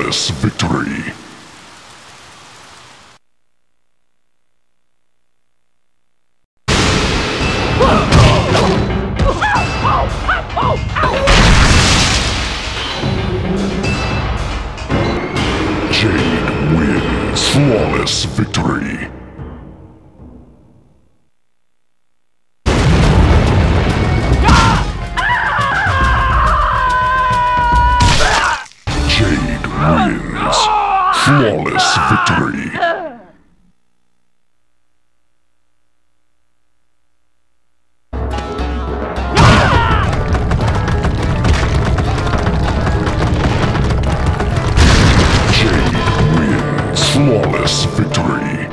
Flawless victory. Jade wins. Flawless victory. Jade wins. Flawless victory. Flawless victory.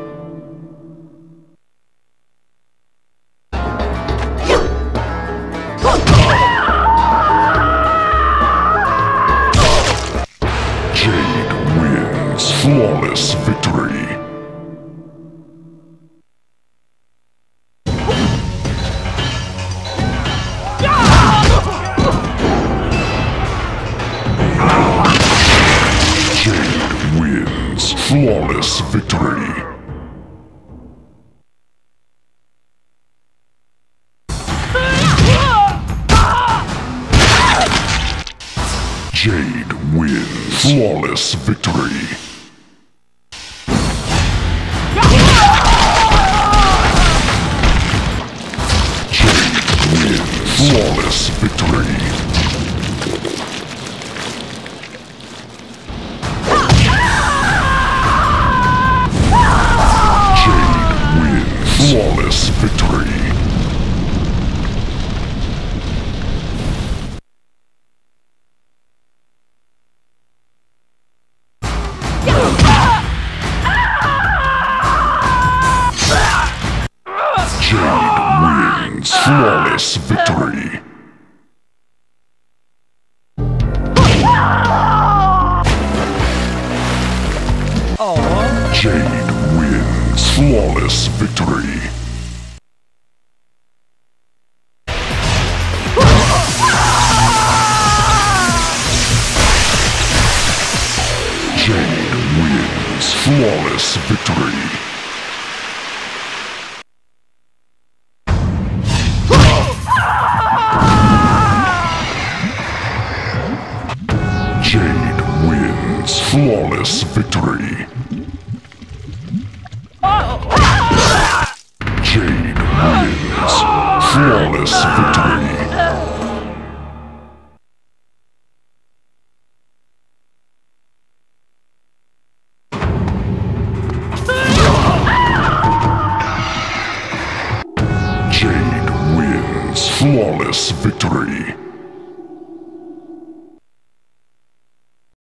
Jade wins. Flawless victory. Flawless victory. Jade wins. Flawless victory. Jade wins. Flawless victory. Flawless victory. Jade wins. Flawless victory. Jade wins. Flawless victory. Jade wins. Flawless victory. Jade wins. Flawless victory. Jade wins. Flawless victory. Jade wins. Flawless victory.